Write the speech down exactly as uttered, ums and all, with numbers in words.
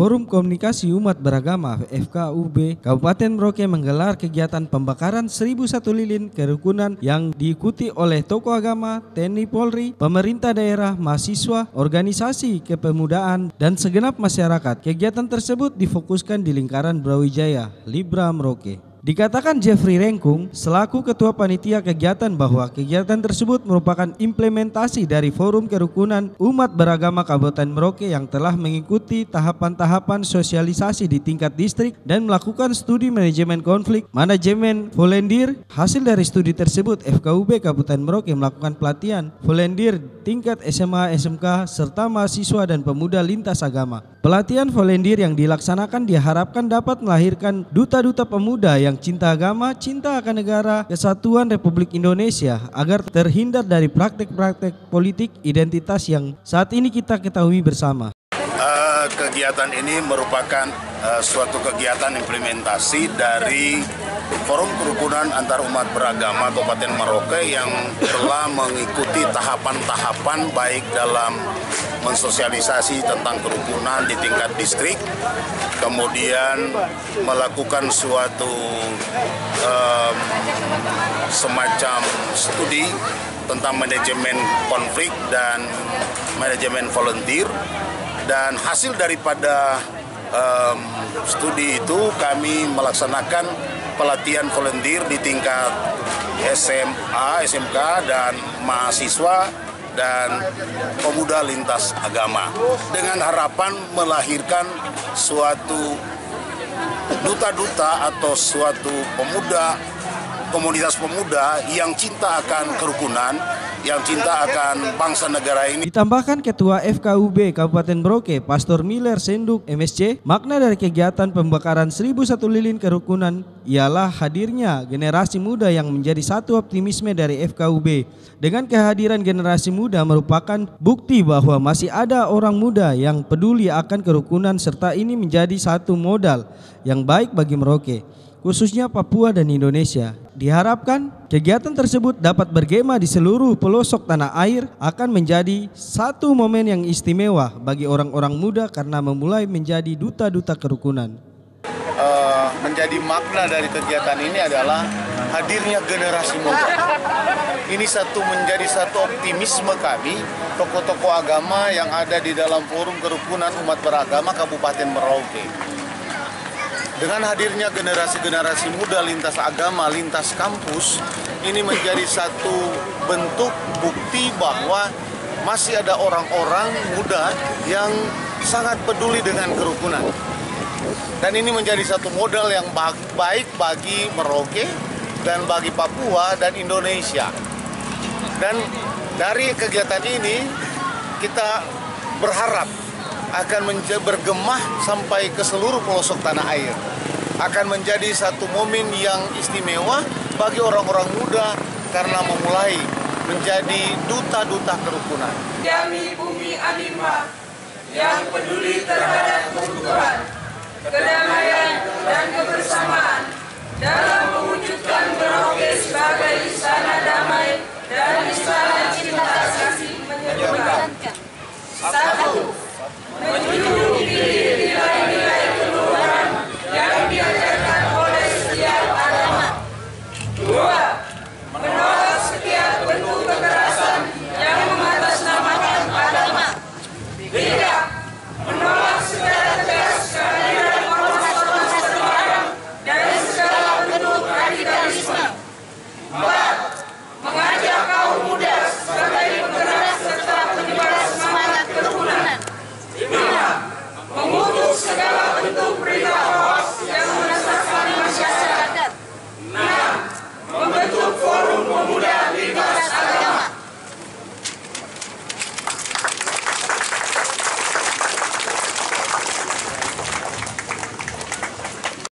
Forum Komunikasi Umat Beragama F K U B Kabupaten Merauke menggelar kegiatan pembakaran seribu satu lilin kerukunan yang diikuti oleh tokoh agama, T N I Polri, pemerintah daerah, mahasiswa, organisasi kepemudaan, dan segenap masyarakat. Kegiatan tersebut difokuskan di lingkaran Brawijaya, Libra Merauke. Dikatakan Jeffrey Rengkung selaku Ketua Panitia Kegiatan bahwa kegiatan tersebut merupakan implementasi dari Forum Kerukunan Umat Beragama Kabupaten Merauke yang telah mengikuti tahapan-tahapan sosialisasi di tingkat distrik dan melakukan studi manajemen konflik, manajemen volunteer. Hasil dari studi tersebut, F K U B Kabupaten Merauke melakukan pelatihan volunteer tingkat S M A, S M K, serta mahasiswa dan pemuda lintas agama. Pelatihan volunteer yang dilaksanakan diharapkan dapat melahirkan duta-duta pemuda yang cinta agama, cinta akan negara kesatuan Republik Indonesia agar terhindar dari praktek-praktek politik identitas yang saat ini kita ketahui bersama. Uh, kegiatan ini merupakan uh, suatu kegiatan implementasi dari Forum Kerukunan Antar Umat Beragama Kabupaten Merauke yang telah mengikuti tahapan-tahapan baik dalam mensosialisasi tentang kerukunan di tingkat distrik, kemudian melakukan suatu um, semacam studi tentang manajemen konflik dan manajemen volunteer. Dan hasil daripada um, studi itu kami melaksanakan pelatihan volunteer di tingkat S M A, S M K, dan mahasiswa dan pemuda lintas agama dengan harapan melahirkan suatu duta-duta atau suatu pemuda, komunitas pemuda yang cinta akan kerukunan, yang cinta akan bangsa negara ini. Ditambahkan Ketua F K U B Kabupaten Merauke, Pastor Miller Senduk M S C, makna dari kegiatan pembakaran seribu satu lilin kerukunan ialah hadirnya generasi muda yang menjadi satu optimisme dari F K U B. Dengan kehadiran generasi muda merupakan bukti bahwa masih ada orang muda yang peduli akan kerukunan serta ini menjadi satu modal yang baik bagi Merauke, khususnya Papua dan Indonesia. Diharapkan kegiatan tersebut dapat bergema di seluruh pelosok tanah air, akan menjadi satu momen yang istimewa bagi orang-orang muda karena memulai menjadi duta-duta kerukunan. Uh, menjadi makna dari kegiatan ini adalah hadirnya generasi muda. Ini satu menjadi satu optimisme kami, tokoh-tokoh agama yang ada di dalam Forum Kerukunan Umat Beragama Kabupaten Merauke. Dengan hadirnya generasi-generasi muda lintas agama, lintas kampus, ini menjadi satu bentuk bukti bahwa masih ada orang-orang muda yang sangat peduli dengan kerukunan. Dan ini menjadi satu modal yang baik bagi Merauke dan bagi Papua dan Indonesia. Dan dari kegiatan ini kita berharap akan bergemah sampai ke seluruh pelosok tanah air. Akan menjadi satu momen yang istimewa bagi orang-orang muda karena memulai menjadi duta-duta kerukunan. Kami bumi Animah yang peduli terhadap